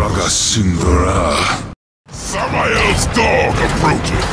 Ragasindra. Samael's dog approaches.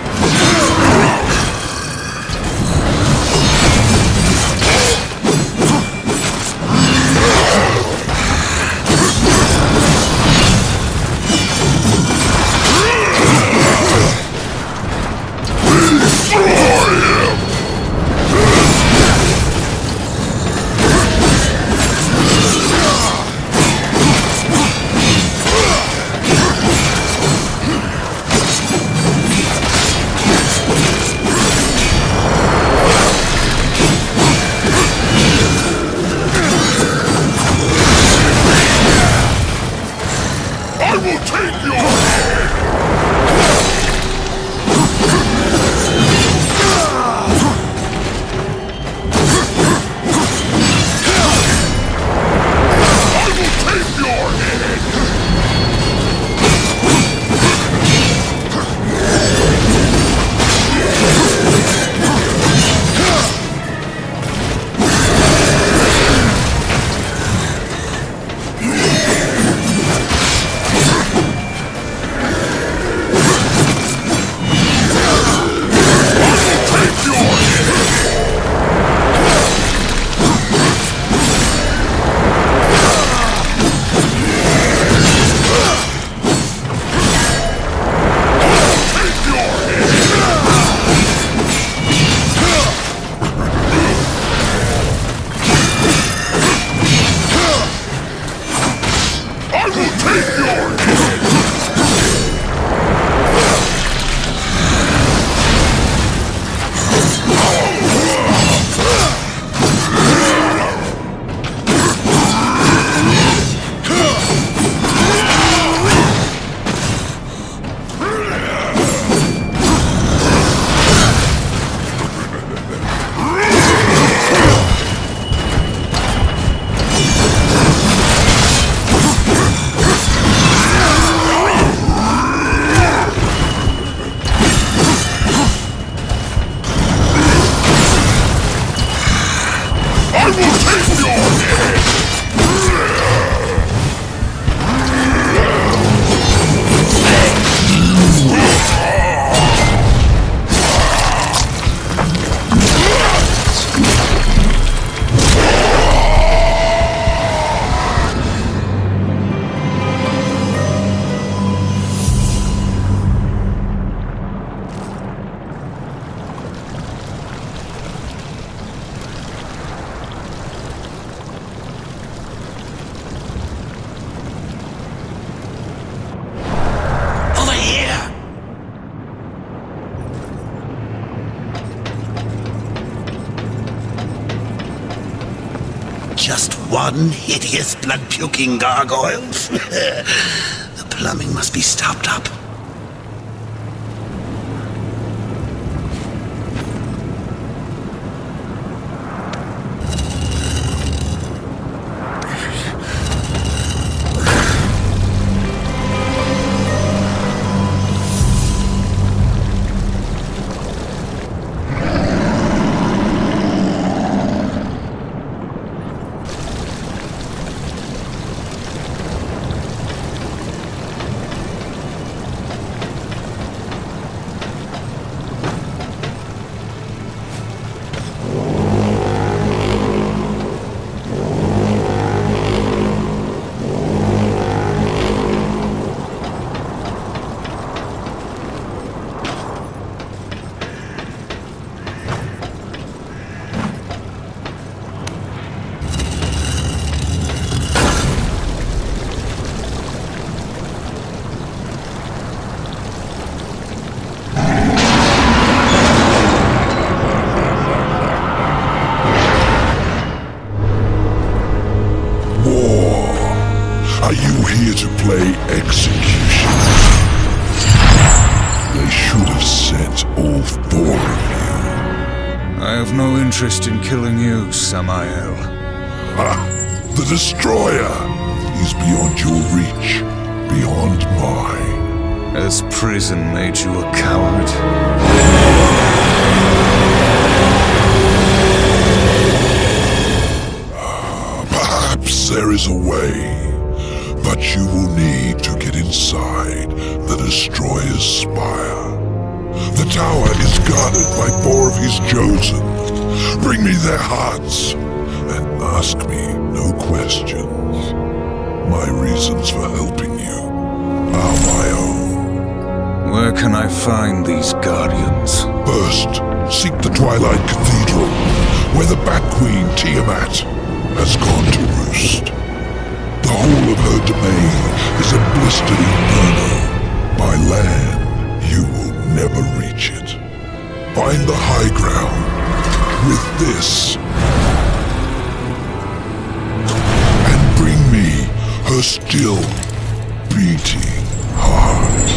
Just one hideous blood-puking gargoyle. The plumbing must be stopped up. Are you here to play execution? They should have sent all four of you. I have no interest in killing you, Samael. Ha! The Destroyer! He's beyond your reach, beyond mine. Has prison made you a coward? Perhaps there is a way, but much you will need to get inside the Destroyer's spire. The tower is guarded by 4 of his chosen. Bring me their hearts, and ask me no questions. My reasons for helping you are my own. Where can I find these guardians? First, seek the Twilight Cathedral, where the Bat Queen Tiamat has gone to roost. The whole of her domain is a blistered inferno. By land, you will never reach it. Find the high ground with this, and bring me her still beating heart.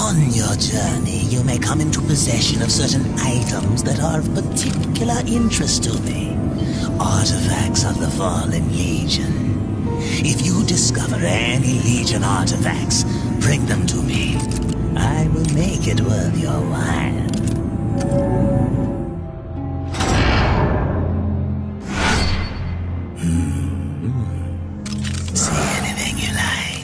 On your journey, you may come into possession of certain items that are of particular interest to me. Artifacts of the Fallen Legion. If you discover any Legion artifacts, bring them to me. I will make it worth your while. See anything you like?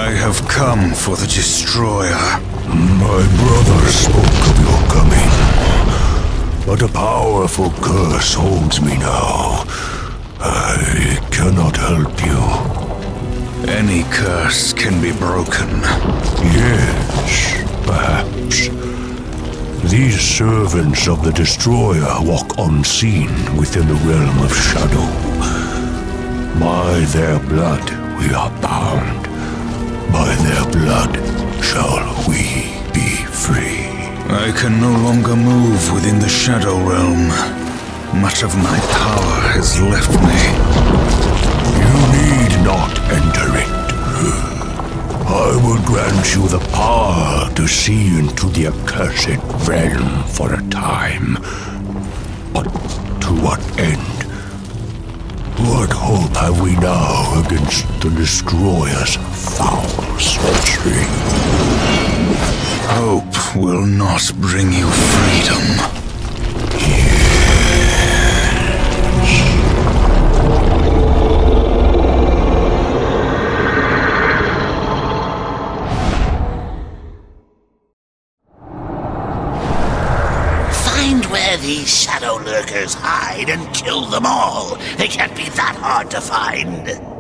I have come for the Destroyer. My brother spoke of your coming, but a powerful curse holds me now. I cannot help you. Any curse can be broken. Yes, perhaps. These servants of the Destroyer walk unseen within the realm of shadow. By their blood we are bound. By their blood shall we be free. I can no longer move within the Shadow Realm. Much of my power has left me. You need not enter it. I will grant you the power to see into the accursed realm for a time. But to what end? What hope have we now against the Destroyer's foul sorcery? Hope will not bring you freedom. Find where these shadow lurkers hide and kill them all. They can't be that hard to find.